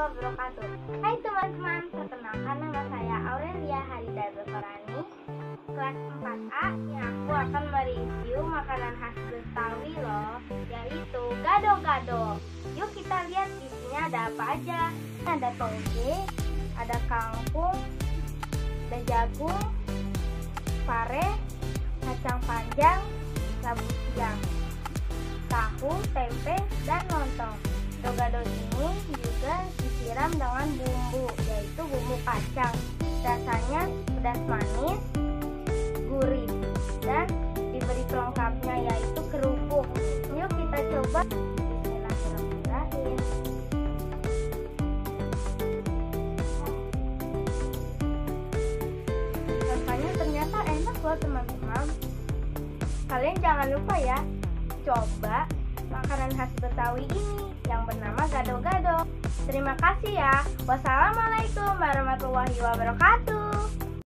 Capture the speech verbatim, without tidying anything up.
wabarakatuh. Hai teman-teman, perkenalkan nama saya Aurelia Harida Befarani, kelas empat A, yang aku akan mereview makanan khas Betawi loh, yaitu gado-gado. Yuk kita lihat di sini ada apa aja. Ada toge, ada kangkung, ada jagung, pare, kacang panjang, labu siam, tahu, tempe, dan lontong. Gado-gado ini juga disiram dengan bumbu, yaitu bumbu kacang. Rasanya pedas manis, gurih, dan diberi pelengkapnya yaitu kerupuk. Yuk kita coba. Bismillahirrahmanirrahim. Rasanya ternyata enak loh teman-teman. Kalian jangan lupa ya, coba makanan khas Betawi ini yang bernama gado-gado. Terima kasih ya. Wassalamualaikum warahmatullahi wabarakatuh.